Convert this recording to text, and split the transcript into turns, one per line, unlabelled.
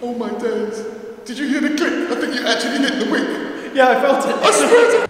Oh my days. Did you hear the click? I think you actually hit the wick.
Yeah, I felt it.
I swear to